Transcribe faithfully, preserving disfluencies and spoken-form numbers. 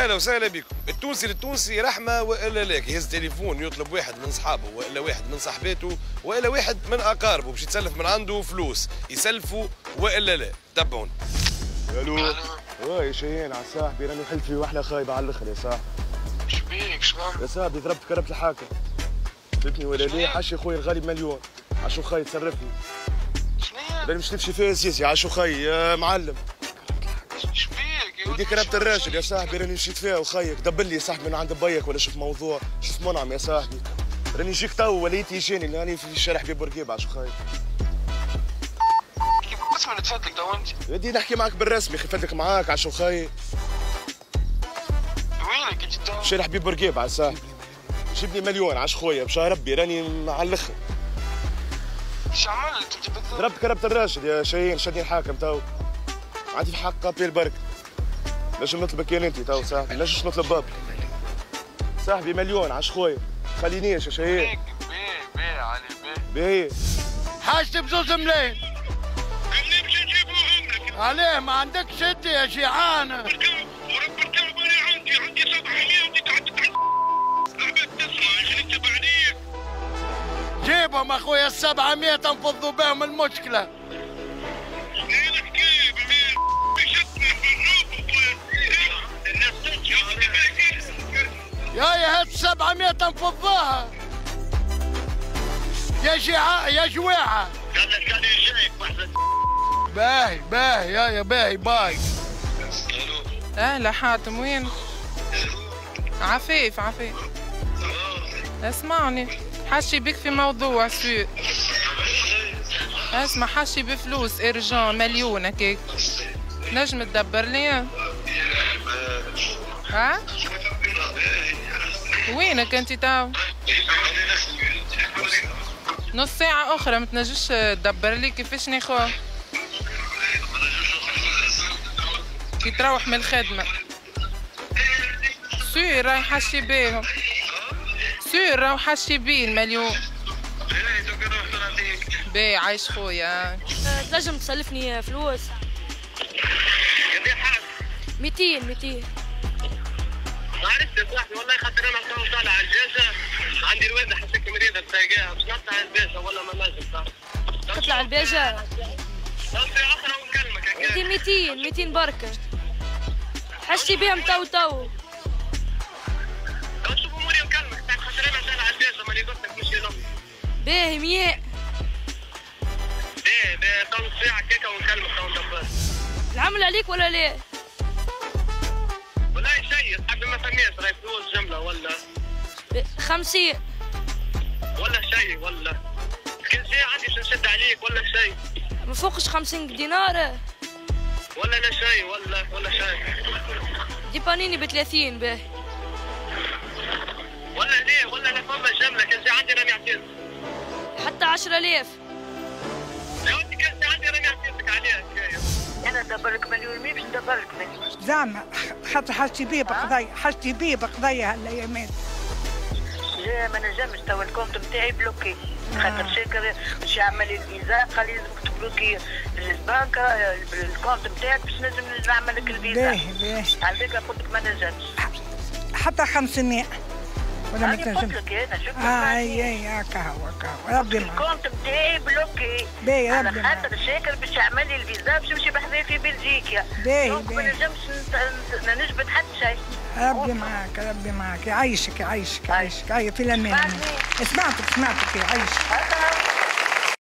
اهلا وسهلا بكم. التونسي للتونسي رحمه والا لا، يهز تليفون يطلب واحد من صحابه والا واحد من صاحباته والا واحد من اقاربه باش يتسلف من عنده فلوس، يسلفوا والا لا. تبعونا. الو. اه يا شيان على صاحبي، راني حلفي واحلى خايبه على الاخر يا صاحبي. شبيك شنو؟ يا صاحبي ضربت كربت الحاكم. فهمتني ولا لا؟ حشي خويا الغالي بمليون. عاشو خي تصرفني. شنو؟ راني مش نمشي فيها سيسي. عاشو خي يا معلم. شبيك؟ ودي كربت الراجل يا صاحبي، راني مشيت فيها وخيك دبل لي يا صاحبي من عند بيك ولا شوف موضوع، شوف منعم يا صاحبي. راني نجيك تو وليت يجيني راني في الشارع حبيب بورقيبه. عاشو خي. كيف اسمع نتفدلك تو انت؟ بدي نحكي معاك بالرسمي، خفت معاك. عاشو خي. وينك انت تو؟ شارع حبيب بورقيبه على صاحبي. جيب لي مليون عاش خويا بشا ربي، راني على الاخر. ايش عملت انت بالضبط؟ ضربت كربت الراجل يا شاهين، شدني الحاكم تو. عندي في حق قابل البرك. نجم نطلبك يا انت تو صاحبي، نجمش نطلب بابك. صاحبي مليون عاش خويا، خلينيش يا شاهين. بيه بيه علي بيه. باهي. حاجتي بزوز ملايين. اللي باش نجيبوهم لك. عليه ما عندكش انت يا جيعان. ورب الكعب انا عندي عندي سبعمية وانت تعدت عبد تسمع ايش نكتب عليك. جيبهم اخويا السبعمية تنفضوا بهم المشكلة. ايه الحكاية بمين؟ بشتنا بالروب الناس يا يا هات السبعمية تنفضوها. يا جيعان يا جويعة. قال لك كان يجيك واحد. باهي باهي يا يا باهي باي. اهلا حاتم، وين؟ عفيف عفيف. اسمعني، حشي بك في موضوع سوء. اسمع، حشي بفلوس ارجان مليون هكاك. نجم تدبر لي؟ ها؟ وينك انت تو؟ نص ساعة أخرى ما تنجمش تدبر لي كيفاش ناخذ؟ كي تروح من الخدمة. سير راهي حشي بيهم. سير راهو حشي بيه المليون. بيه عايش خويا. تنجم تسلفني فلوس؟ ميتين ميتين. ما عرفت يا صاحبي والله، خاطر انا تو طالع على الجيشه، عندي الوالده حسيت مريضه تلاقيها، باش نطلع على الباشا ولا ما نجم صاحبي. تطلع على الباشا؟ تو ساعه اخرى ونكلمك هكا. دي ميتين ميتين بركه. حشتي بهم تو تو. تو شوف اموري ونكلمك، خاطر انا طالع على الباشا ماني قلت لك مش ينام. باهي مية. باهي باهي تو ساعه كيكه ونكلمك تو ندبر. العمل عليك ولا لا؟ والله شيء صاحبي ما فهميش، راهي فلوس جمله ولا خمسين ولا شيء ولا كل شيء عندي باش نشد عليك ولا شيء. ما فوقش خمسين دينار ولا لا شيء ولا ولا شيء. دي بانيني بثلاثين باهي. ولا ليه ولا لا فما جمله، كل شيء عندي راني عطيتك. حتى عشرة آلاف. لو انت كل شيء عندي راني عطيتك عليها حكايه. انا ندبر لك مليون مي باش ندبر لك مليون. زعما خاطر حاجتي بيه بقضايا، حاجتي بيه بقضايا هالايامات. لا ما نجمش تو الكونت نتاعي بلوكي، خاطر شاكر باش يعمل لي الفيزا قال لي لازمك تبلوكي البنك الكونت نتاعك باش نجم نعمل لك الفيزا. باهي باهي. على ذاك قلت لك ما نجمش. حتى خمسمية ولا ما تنجمش. قلت لك انا شوف. اه اي اي هكا هو هكا ربي معاك. الكونت نتاعي بلوكي. باهي على ربي معاك. خاطر شاكر باش يعمل لي الفيزا باش نمشي بحذايا في بلجيكا. باهي ما باهي. نجمش نجبد حتى شيء. ربي معاك ربي معاك، يعيشك يعيشك يعيشك، هاي في الامان. سمعتك سمعتك يعيشك.